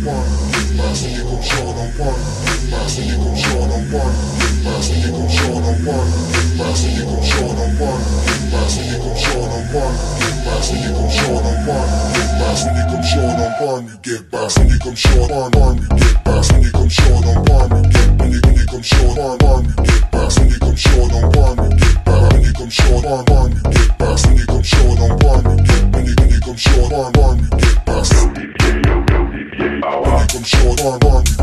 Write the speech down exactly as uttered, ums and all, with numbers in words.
Get back when you come short on on you get back when you come short on on you get when you when you come short on on you get back when you come short on on you get back when you come short on on you get back when you come short on on you get when you when you come short on on you get back when you come short on on you